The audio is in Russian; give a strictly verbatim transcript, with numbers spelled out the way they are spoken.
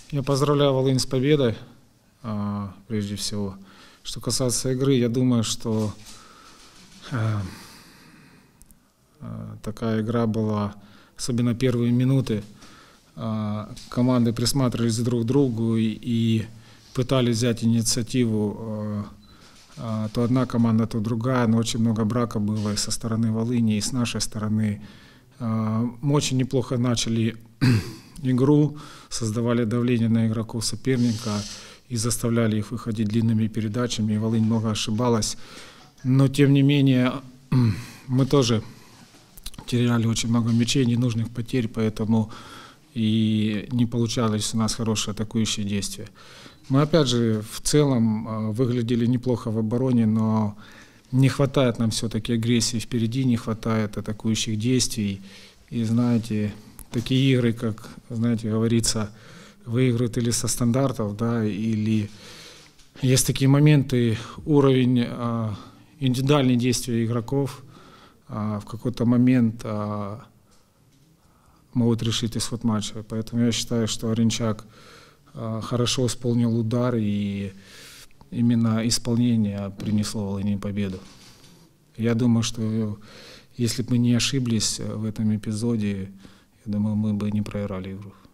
Я поздравляю Волынь с победой, прежде всего. Что касается игры, я думаю, что такая игра была, особенно первые минуты. Команды присматривались друг к другу и пытались взять инициативу. То одна команда, то другая, но очень много брака было и со стороны Волыни, и с нашей стороны. Мы очень неплохо начали игру, создавали давление на игроков соперника и заставляли их выходить длинными передачами, и Волынь много ошибалась. Но тем не менее мы тоже теряли очень много мячей, ненужных потерь, поэтому и не получалось у нас хорошее атакующее действие. Мы опять же в целом выглядели неплохо в обороне, но не хватает нам все-таки агрессии впереди, не хватает атакующих действий. И знаете, такие игры, как, знаете, говорится, выиграют или со стандартов, да, или есть такие моменты, уровень а, индивидуальных действий игроков а, в какой-то момент а, могут решить исход матча. Поэтому я считаю, что Оренчак а, хорошо исполнил удар, и именно исполнение принесло Волыни победу. Я думаю, что если бы мы не ошиблись в этом эпизоде, я думаю, мы бы не проиграли игру.